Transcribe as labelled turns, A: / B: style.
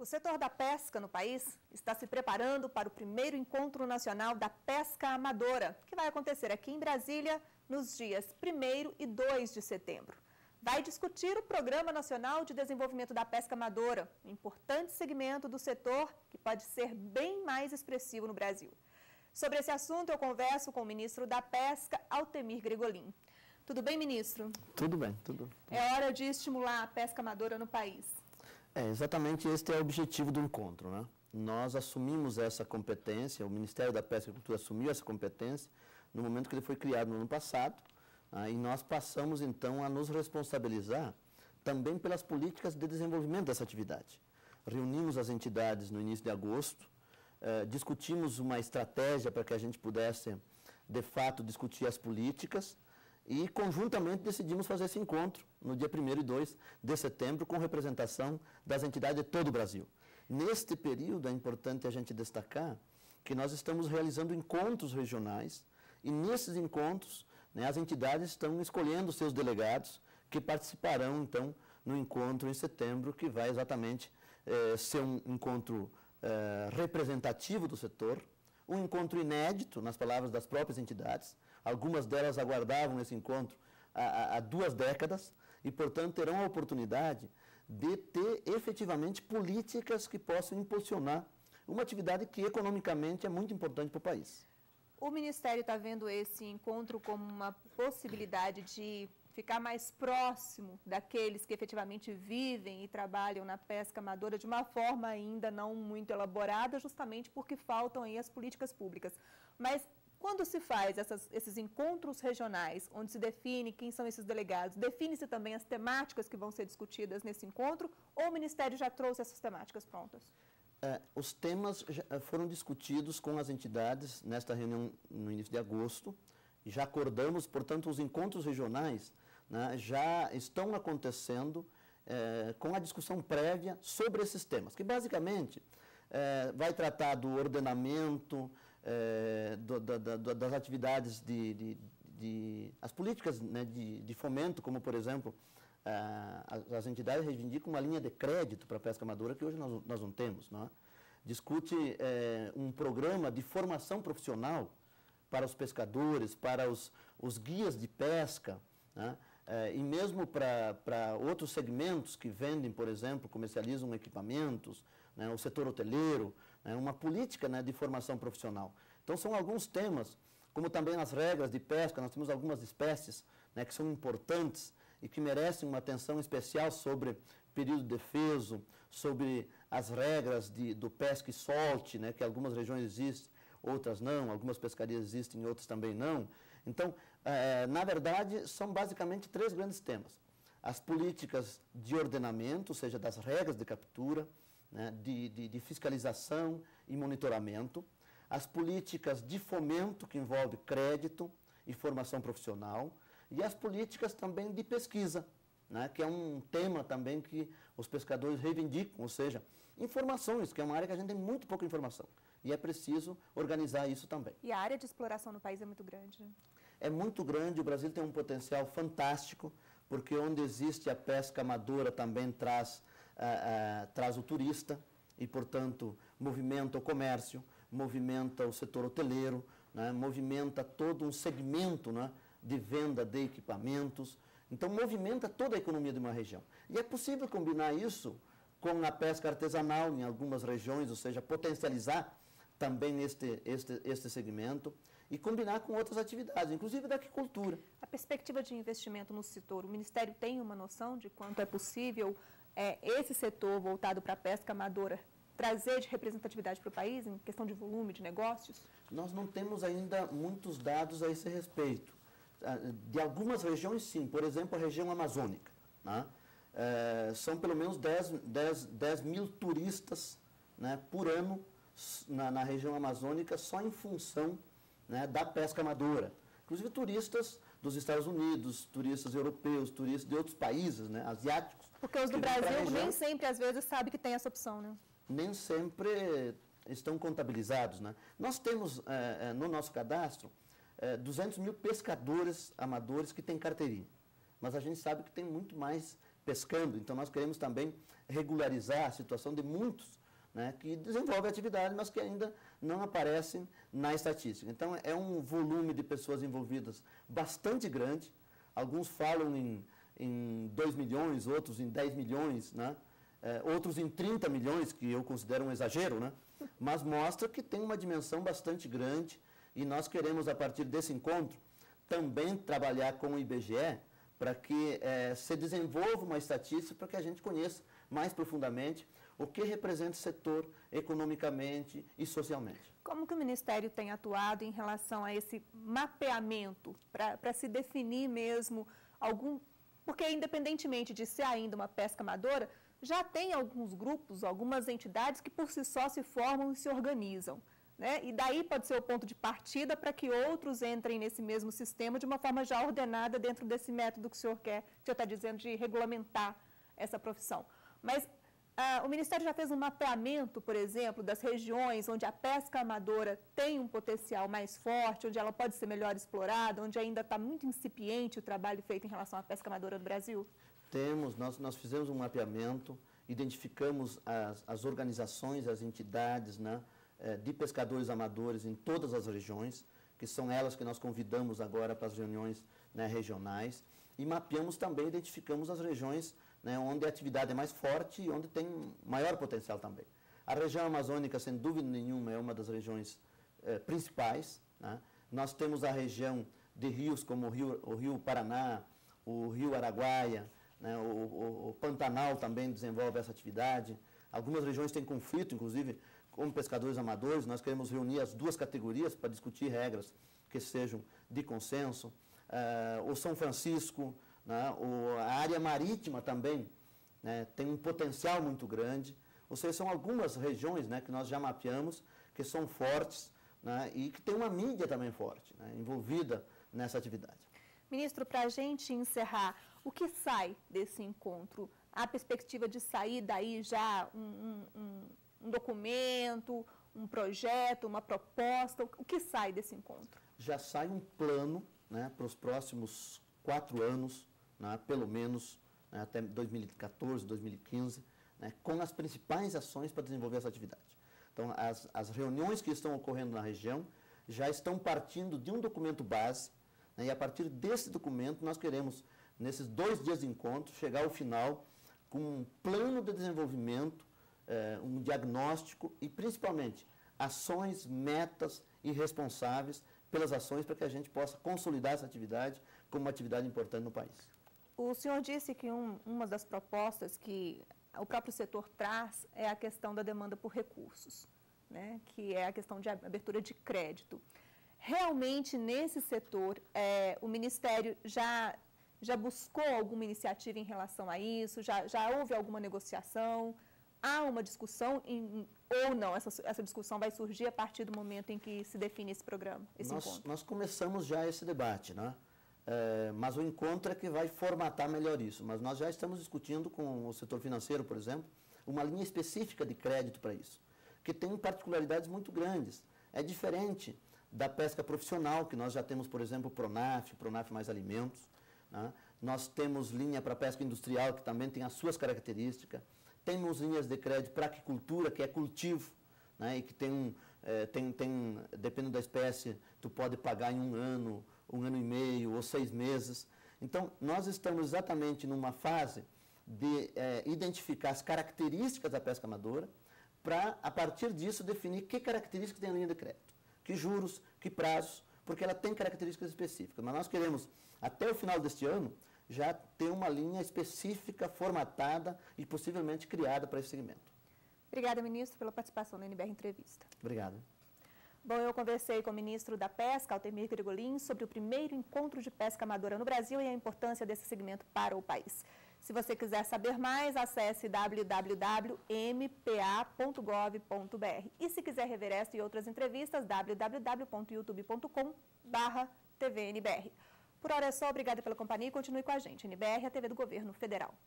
A: O setor da pesca no país está se preparando para o primeiro encontro nacional da pesca amadora, que vai acontecer aqui em Brasília nos dias 1º e 2 de setembro. Vai discutir o Programa Nacional de Desenvolvimento da Pesca Amadora, um importante segmento do setor que pode ser bem mais expressivo no Brasil. Sobre esse assunto, eu converso com o ministro da Pesca, Altemir Gregolin. Tudo bem, ministro?
B: Tudo bem, tudo.
A: É hora de estimular a pesca amadora no país.
B: Exatamente este é o objetivo do encontro, né? Nós assumimos essa competência, o Ministério da Pesca e Agricultura assumiu essa competência no momento que ele foi criado no ano passado, e nós passamos então a nos responsabilizar também pelas políticas de desenvolvimento dessa atividade. Reunimos as entidades no início de agosto, discutimos uma estratégia para que a gente pudesse, de fato, discutir as políticas, e conjuntamente decidimos fazer esse encontro no dia 1º e 2 de setembro com representação das entidades de todo o Brasil. Neste período é importante a gente destacar que nós estamos realizando encontros regionais e nesses encontros, né, as entidades estão escolhendo seus delegados que participarão então no encontro em setembro, que vai exatamente ser um encontro representativo do setor, um encontro inédito, nas palavras das próprias entidades. Algumas delas aguardavam esse encontro há 2 décadas e, portanto, terão a oportunidade de ter efetivamente políticas que possam impulsionar uma atividade que economicamente é muito importante para o país.
A: O Ministério está vendo esse encontro como uma possibilidade de ficar mais próximo daqueles que efetivamente vivem e trabalham na pesca amadora de uma forma ainda não muito elaborada, justamente porque faltam aí as políticas públicas. Mas quando se faz esses encontros regionais, onde se define quem são esses delegados, define-se também as temáticas que vão ser discutidas nesse encontro, ou o Ministério já trouxe essas temáticas prontas?
B: Os temas foram discutidos com as entidades nesta reunião no início de agosto. Já acordamos, portanto, os encontros regionais, né, já estão acontecendo com a discussão prévia sobre esses temas, que basicamente vai tratar do ordenamento, das atividades as políticas, né, de fomento, como por exemplo, as entidades reivindicam uma linha de crédito para a pesca amadora que hoje nós não temos, né? Discute um programa de formação profissional para os pescadores, para os guias de pesca, né? E mesmo para outros segmentos que vendem, por exemplo, comercializam equipamentos, né? O setor hoteleiro, né? Uma política, né, de formação profissional. Então são alguns temas, como também as regras de pesca. Nós temos algumas espécies, né, que são importantes e que merecem uma atenção especial sobre período de defeso, sobre as regras do pesca e solte, né, que algumas regiões existem, outras não, algumas pescarias existem, outras também não. Então, na verdade, são basicamente 3 grandes temas. As políticas de ordenamento, ou seja, das regras de captura, né, de fiscalização e monitoramento, as políticas de fomento, que envolve crédito e formação profissional, e as políticas também de pesquisa, né, que é um tema também que os pescadores reivindicam, ou seja, informações, que é uma área que a gente tem muito pouca informação. E é preciso organizar isso também.
A: E a área de exploração no país é muito grande, né?
B: É muito grande, o Brasil tem um potencial fantástico, porque onde existe a pesca amadora também traz o turista e, portanto, movimenta o comércio, movimenta o setor hoteleiro, né, movimenta todo um segmento, né, de venda de equipamentos. Então, movimenta toda a economia de uma região. E é possível combinar isso com a pesca artesanal em algumas regiões, ou seja, potencializar também este segmento e combinar com outras atividades, inclusive da aquicultura.
A: A perspectiva de investimento no setor, o Ministério tem uma noção de quanto é possível esse setor voltado para a pesca amadora trazer de representatividade para o país, em questão de volume de negócios?
B: Nós não temos ainda muitos dados a esse respeito. De algumas regiões, sim. Por exemplo, a região amazônica, né? São pelo menos 10 mil turistas, né, por ano na região amazônica, só em função, né, da pesca amadora. Inclusive turistas dos Estados Unidos, turistas europeus, turistas de outros países, né, asiáticos.
A: Porque os do Brasil nem sempre, às vezes, sabem que tem essa opção, né?
B: Nem sempre estão contabilizados, né? Nós temos no nosso cadastro 200 mil pescadores amadores que têm carteirinha. Mas a gente sabe que tem muito mais pescando. Então, nós queremos também regularizar a situação de muitos, né, que desenvolvem atividade, mas que ainda não aparecem na estatística. Então, é um volume de pessoas envolvidas bastante grande. Alguns falam em 2 milhões, outros em 10 milhões, né? Outros em 30 milhões, que eu considero um exagero, né? Mas mostra que tem uma dimensão bastante grande e nós queremos, a partir desse encontro, também trabalhar com o IBGE para que se desenvolva uma estatística para que a gente conheça mais profundamente o que representa o setor economicamente e socialmente.
A: Como que o Ministério tem atuado em relação a esse mapeamento para se definir mesmo algum... Porque, independentemente de ser ainda uma pesca amadora, já tem alguns grupos, algumas entidades que por si só se formam e se organizam, né? E daí pode ser o ponto de partida para que outros entrem nesse mesmo sistema de uma forma já ordenada dentro desse método que o senhor está dizendo de regulamentar essa profissão. Mas o Ministério já fez um mapeamento, por exemplo, das regiões onde a pesca amadora tem um potencial mais forte, onde ela pode ser melhor explorada, onde ainda está muito incipiente o trabalho feito em relação à pesca amadora no Brasil?
B: Temos, nós fizemos um mapeamento, identificamos as organizações, as entidades, né, de pescadores amadores em todas as regiões, que são elas que nós convidamos agora para as reuniões, né, regionais, e mapeamos também, identificamos as regiões, né, onde a atividade é mais forte e onde tem maior potencial também. A região amazônica, sem dúvida nenhuma, é uma das regiões principais, né? Nós temos a região de rios como o Rio Paraná, o Rio Araguaia, né, o Pantanal também desenvolve essa atividade. Algumas regiões têm conflito, inclusive, com pescadores amadores. Nós queremos reunir as duas categorias para discutir regras que sejam de consenso. O São Francisco, né, a área marítima também, né, tem um potencial muito grande. Ou seja, são algumas regiões, né, que nós já mapeamos, que são fortes, né, e que tem uma mídia também forte, né, envolvida nessa atividade.
A: Ministro, para a gente encerrar, o que sai desse encontro? Há perspectiva de sair daí já um documento, um projeto, uma proposta? O que sai desse encontro?
B: Já sai um plano, né, para os próximos 4 anos, né, pelo menos, né, até 2014, 2015, né, com as principais ações para desenvolver essa atividade. Então, as reuniões que estão ocorrendo na região já estão partindo de um documento base, né, e a partir desse documento nós queremos, nesses 2 dias de encontro, chegar ao final com um plano de desenvolvimento, um diagnóstico e, principalmente, ações, metas e responsáveis pelas ações para que a gente possa consolidar essa atividade como uma atividade importante no país.
A: O senhor disse que uma das propostas que o próprio setor traz é a questão da demanda por recursos, né, que é a questão de abertura de crédito. Realmente, nesse setor, o Ministério já buscou alguma iniciativa em relação a isso? Já houve alguma negociação? Há uma discussão ou não? Essa discussão vai surgir a partir do momento em que se define esse programa, esse encontro?
B: Nós começamos já esse debate, né? Mas o encontro é que vai formatar melhor isso. Mas nós já estamos discutindo com o setor financeiro, por exemplo, uma linha específica de crédito para isso, que tem particularidades muito grandes. É diferente da pesca profissional, que nós já temos, por exemplo, o Pronaf mais alimentos, né? Nós temos linha para pesca industrial, que também tem as suas características. Temos linhas de crédito para aquicultura, que é cultivo, né? E que dependendo da espécie, tu pode pagar em 1 ano, 1 ano e meio ou 6 meses. Então, nós estamos exatamente numa fase de identificar as características da pesca amadora para, a partir disso, definir que características tem a linha de crédito, que juros, que prazos, porque ela tem características específicas. Mas nós queremos, até o final deste ano, já ter uma linha específica, formatada e possivelmente criada para esse segmento.
A: Obrigada, ministro, pela participação na NBR Entrevista.
B: Obrigado.
A: Bom, eu conversei com o ministro da Pesca, Altemir Grigolin, sobre o primeiro encontro de pesca amadora no Brasil e a importância desse segmento para o país. Se você quiser saber mais, acesse www.mpa.gov.br. E se quiser rever esta e outras entrevistas, www.youtube.com/tvnbr. Por hora é só, obrigada pela companhia e continue com a gente. NBR, a TV do Governo Federal.